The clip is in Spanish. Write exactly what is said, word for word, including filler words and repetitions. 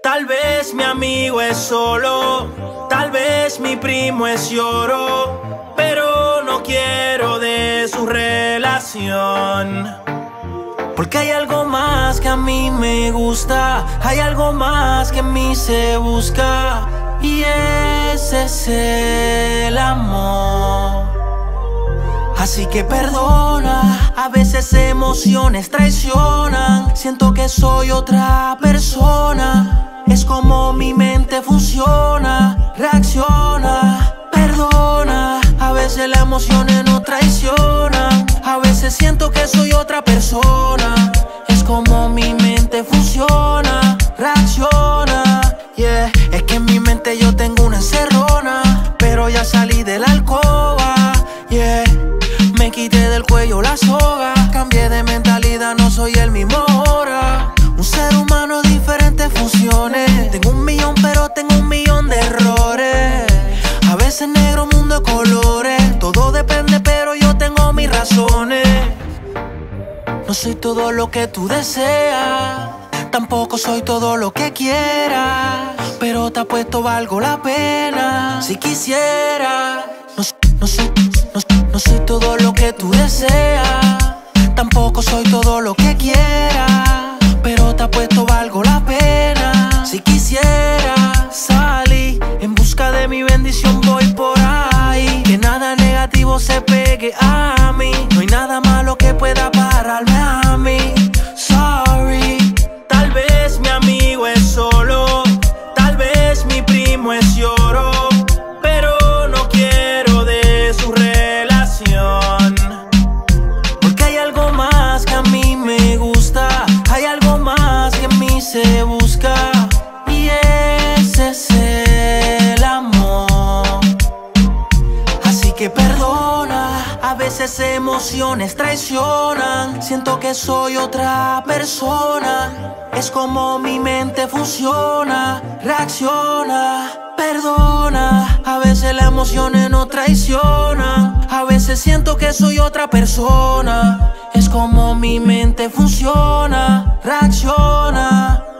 Tal vez mi amigo es solo, tal vez mi primo es lloro, pero no quiero de su relación. Porque hay algo más que a mí me gusta, hay algo más que en mí se busca, y ese es el amor. Así que perdona, a veces emociones traicionan. Siento que soy otra persona, es como mi mente funciona, reacciona. Perdona, a veces las emociones no traicionan. A veces siento que soy otra persona, es como mi mente funciona, reacciona. Yeah, es que en mi mente yo tengo una encerrona, pero ya salí de la alcoba. Yeah, me quité del cuello la soga, cambié de mentalidad, no soy el mismo ahora. Un ser humano de diferentes funciones, tengo un millón pero tengo un millón de errores. A veces negro, mundo de colores, todo depende pero yo tengo mis razones. No soy todo lo que tú deseas, tampoco soy todo lo que quieras, pero te apuesto valgo la pena si quisiera. No, no soy, no, no soy todo lo que tú deseas, tampoco soy todo lo que quieras, pero te apuesto valgo la pena si quisiera. Salí en busca de mi bendición, voy por ahí, que nada negativo se pegue a mí, no hay nada malo que pueda pararme a mí. Sorry, tal vez mi amigo es solo, tal vez mi primo es lloro, pero no quiero de su relación. Porque hay algo más que a mí me gusta, hay algo más que en mí se busca, y ese es el amor. Así que perdona, a veces emociones traicionan. Siento que soy otra persona, es como mi mente funciona, reacciona. Perdona, a veces las emociones no traicionan. A veces siento que soy otra persona, es como mi mente funciona, reacciona.